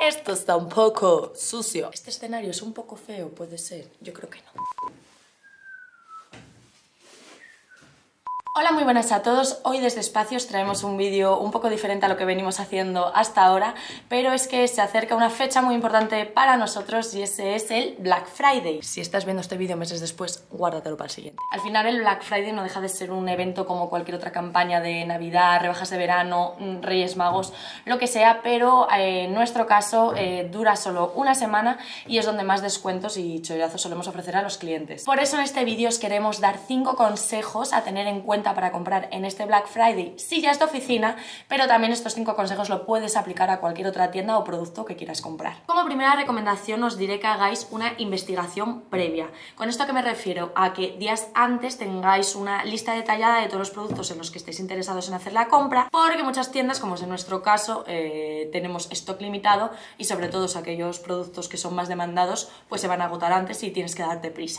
Esto está un poco sucio. Este escenario es un poco feo, puede ser. Yo creo que no. Hola, muy buenas a todos. Hoy desde Espacios traemos un vídeo un poco diferente a lo que venimos haciendo hasta ahora, pero es que se acerca una fecha muy importante para nosotros y ese es el Black Friday. Si estás viendo este vídeo meses después, guárdatelo para el siguiente. Al final el Black Friday no deja de ser un evento como cualquier otra campaña de Navidad, rebajas de verano, Reyes Magos, lo que sea, pero en nuestro caso dura solo una semana y es donde más descuentos y chollazos solemos ofrecer a los clientes. Por eso en este vídeo os queremos dar 5 consejos a tener en cuenta para comprar en este Black Friday sillas de oficina, pero también estos 5 consejos lo puedes aplicar a cualquier otra tienda o producto que quieras comprar. Como primera recomendación os diré que hagáis una investigación previa. ¿Con esto a qué me refiero? A que días antes tengáis una lista detallada de todos los productos en los que estéis interesados en hacer la compra, porque muchas tiendas, como es en nuestro caso, tenemos stock limitado y sobre todo aquellos productos que son más demandados pues se van a agotar antes y tienes que darte prisa.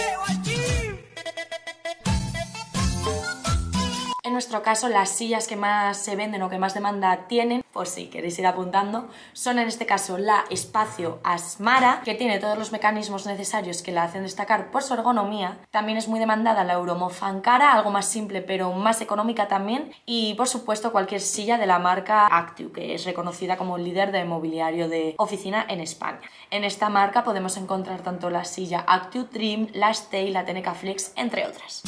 En nuestro caso, las sillas que más se venden o que más demanda tienen, por si queréis ir apuntando, son en este caso la Espacio Asmara, que tiene todos los mecanismos necesarios que la hacen destacar por su ergonomía. También es muy demandada la Euromofa Ankara, algo más simple pero más económica también. Y por supuesto cualquier silla de la marca Actiu, que es reconocida como líder de mobiliario de oficina en España. En esta marca podemos encontrar tanto la silla Actiu Trim, la Stay, la TNK Flex, entre otras.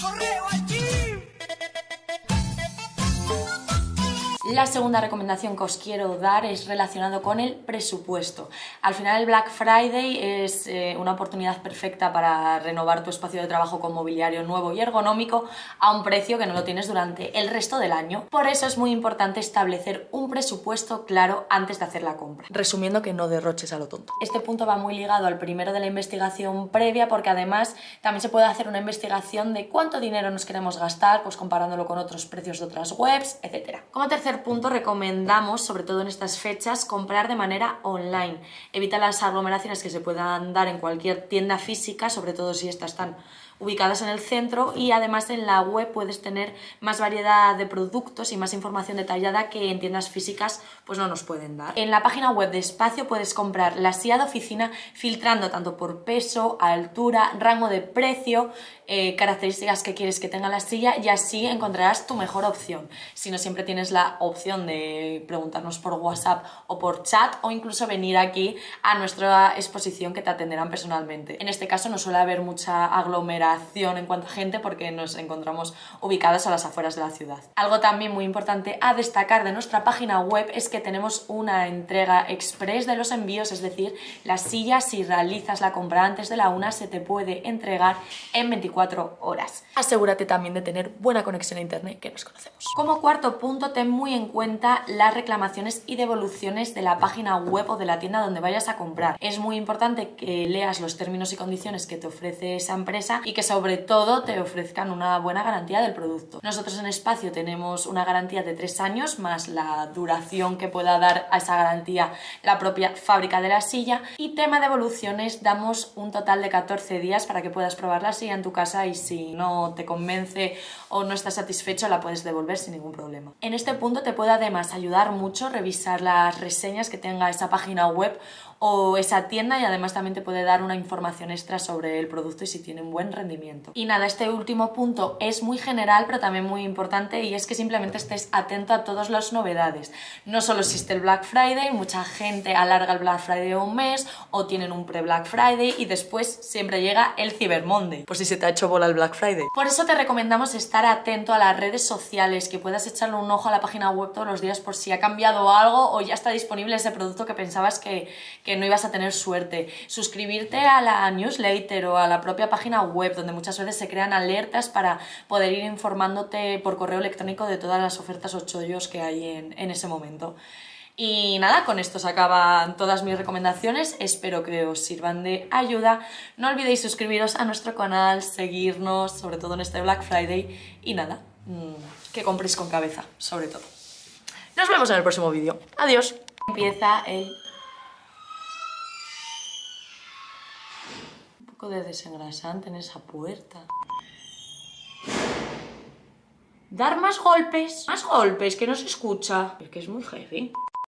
La segunda recomendación que os quiero dar es relacionado con el presupuesto. Al final el Black Friday es una oportunidad perfecta para renovar tu espacio de trabajo con mobiliario nuevo y ergonómico a un precio que no lo tienes durante el resto del año. Por eso es muy importante establecer un presupuesto claro antes de hacer la compra. Resumiendo, que no derroches a lo tonto. Este punto va muy ligado al primero de la investigación previa, porque además también se puede hacer una investigación de cuánto dinero nos queremos gastar, pues comparándolo con otros precios de otras webs, etc. Como tercer punto, recomendamos, sobre todo en estas fechas, comprar de manera online. Evita las aglomeraciones que se puedan dar en cualquier tienda física, sobre todo si estas están ubicadas en el centro, y además en la web puedes tener más variedad de productos y más información detallada que en tiendas físicas pues no nos pueden dar. En la página web de Espacio puedes comprar la silla de oficina filtrando tanto por peso, altura, rango de precio, características que quieres que tenga la silla, y así encontrarás tu mejor opción. Si no, siempre tienes la opción de preguntarnos por WhatsApp o por chat, o incluso venir aquí a nuestra exposición que te atenderán personalmente. En este caso no suele haber mucha aglomeración en cuanto a gente porque nos encontramos ubicadas a las afueras de la ciudad. Algo también muy importante a destacar de nuestra página web es que tenemos una entrega express de los envíos, es decir, la silla, si realizas la compra antes de la 1, se te puede entregar en 24 horas. Asegúrate también de tener buena conexión a internet, que nos conocemos. Como cuarto punto, ten muy en cuenta las reclamaciones y devoluciones de la página web o de la tienda donde vayas a comprar. Es muy importante que leas los términos y condiciones que te ofrece esa empresa y que sobre todo te ofrezcan una buena garantía del producto. Nosotros en Espacio tenemos una garantía de 3 años más la duración que pueda dar a esa garantía la propia fábrica de la silla, y tema de devoluciones, damos un total de 14 días para que puedas probar la silla en tu casa, y si no te convence o no estás satisfecho la puedes devolver sin ningún problema. En este punto te puede además ayudar mucho revisar las reseñas que tenga esa página web o esa tienda, y además también te puede dar una información extra sobre el producto y si tiene un buen rendimiento. Y nada, este último punto es muy general pero también muy importante, y es que simplemente estés atento a todas las novedades. No solo existe el Black Friday, mucha gente alarga el Black Friday un mes o tienen un pre-Black Friday y después siempre llega el Cyber Monday, por si se te ha hecho bola el Black Friday. Por eso te recomendamos estar atento a las redes sociales, que puedas echarle un ojo a la página web todos los días por si ha cambiado algo o ya está disponible ese producto que pensabas que no ibas a tener suerte. Suscribirte a la newsletter o a la propia página web, donde muchas veces se crean alertas para poder ir informándote por correo electrónico de todas las ofertas o chollos que hay en ese momento. Y nada, con esto se acaban todas mis recomendaciones, espero que os sirvan de ayuda. No olvidéis suscribiros a nuestro canal, seguirnos, sobre todo en este Black Friday, y nada, que compréis con cabeza, sobre todo. Nos vemos en el próximo vídeo. Adiós. Empieza el... un poco de desengrasante en esa puerta. Dar más golpes, que no se escucha. Es que es muy heavy.